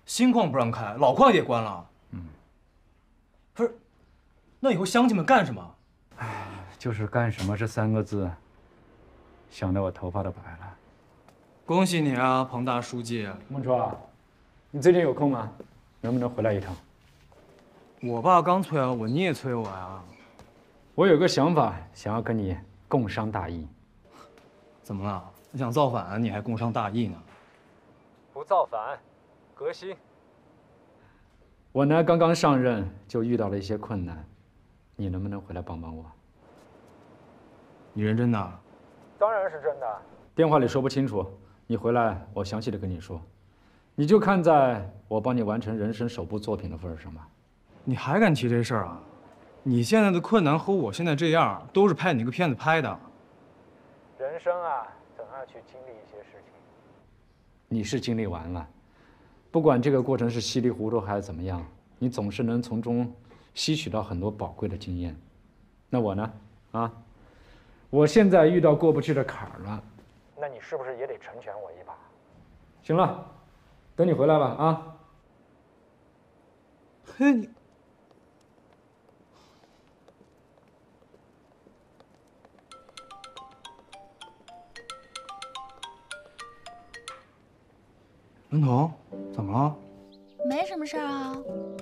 新矿不让开，老矿也关了。不是，那以后乡亲们干什么？ 就是干什么这3个字，想得我头发都白了。 恭喜你啊，彭大书记。 孟川啊，你最近有空吗？能不能回来一趟？ 我爸刚催我，你也催我呀。 我有个想法，想要跟你共商大义。 怎么了？你想造反，你还共商大义呢？ 不造反，革新。我呢，刚刚上任就遇到了一些困难，你能不能回来帮帮我？ 你认真的？ 当然是真的。电话里说不清楚，你回来我详细的跟你说。你就看在我帮你完成人生首部作品的份上吧。 你还敢提这事儿啊？你现在的困难和我现在这样，都是拍你那个片子拍的。 人生啊，总要去经历一些事情。你是经历完了，不管这个过程是稀里糊涂还是怎么样，你总是能从中吸取到很多宝贵的经验。那我呢？我现在遇到过不去的坎儿了，那你是不是也得成全我一把？行了，等你回来吧啊！ 嘿，你文彤，怎么了？ 没什么事儿啊。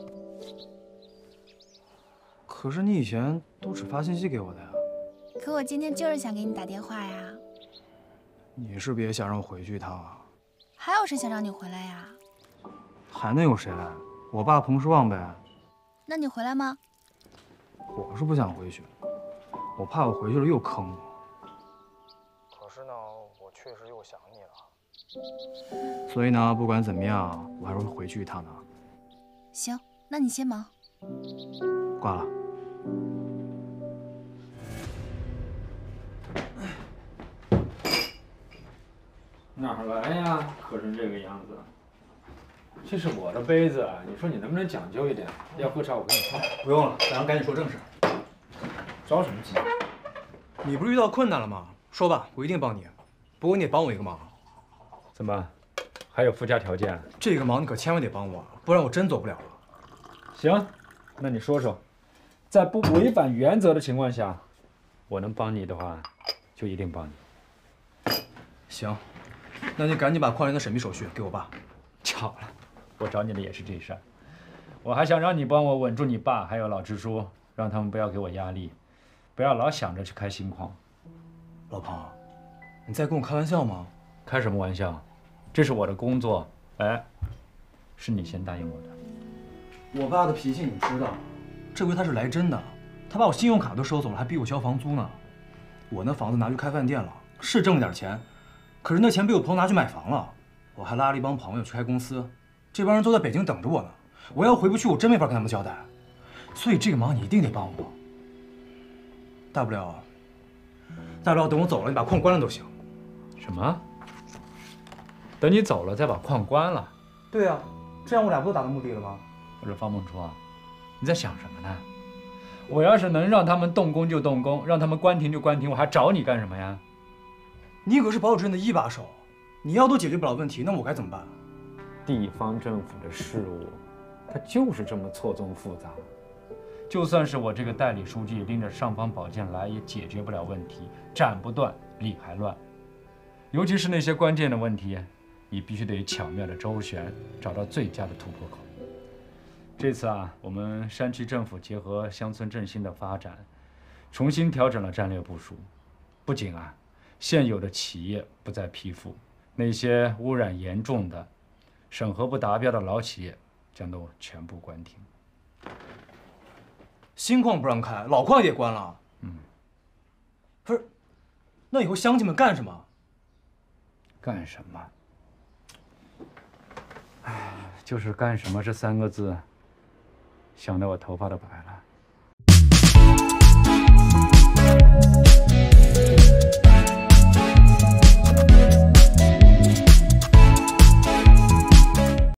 可是你以前都只发信息给我的呀。 可我今天就是想给你打电话呀。 你是别想让我回去一趟啊？ 还有谁想让你回来呀？ 还能有谁？我爸彭世旺呗。 那你回来吗？ 我是不想回去，我怕我回去了又坑我。可是呢，我确实又想你了。所以呢，不管怎么样，我还是会回去一趟的。 行，那你先忙。 挂了。 哪儿来呀？磕成这个样子。这是我的杯子，你说你能不能讲究一点？要喝茶我给你泡。 不用了，咱赶紧说正事。 着什么急？ 你不是遇到困难了吗？说吧，我一定帮你。不过你得帮我一个忙。 怎么？还有附加条件？ 这个忙你可千万得帮我，不然我真走不了了。 行，那你说说，在不违反原则的情况下，我能帮你的话，就一定帮你。 行，那你赶紧把矿源的审批手续给我爸。 巧了，我找你的也是这事儿。我还想让你帮我稳住你爸还有老支书，让他们不要给我压力，不要老想着去开新矿。 老彭，你在跟我开玩笑吗？ 开什么玩笑？这是我的工作，哎，是你先答应我的。 我爸的脾气你知道，这回他是来真的，他把我信用卡都收走了，还逼我交房租呢。我那房子拿去开饭店了，是挣了点钱，可是那钱被我朋友拿去买房了。我还拉了一帮朋友去开公司，这帮人都在北京等着我呢。我要回不去，我真没法跟他们交代。所以这个忙你一定得帮我。大不了等我走了，你把矿关了都行。 什么？等你走了再把矿关了？ 对呀，这样我俩不都达到目的了吗？ 我说方梦初啊，你在想什么呢？我要是能让他们动工就动工，让他们关停就关停，我还找你干什么呀？ 你可是保有镇的一把手，你要都解决不了问题，那我该怎么办？ 地方政府的事务，它就是这么错综复杂。就算是我这个代理书记拎着尚方宝剑来，也解决不了问题，斩不断，理还乱。尤其是那些关键的问题，你必须得巧妙的周旋，找到最佳的突破口。这次啊，我们山区政府结合乡村振兴的发展，重新调整了战略部署。不仅啊，现有的企业不再批复，那些污染严重的、审核不达标的老企业将都全部关停。 新矿不让开，老矿也得关了。不是，那以后乡亲们干什么？ 干什么？就是干什么这3个字，想得我头发都白了。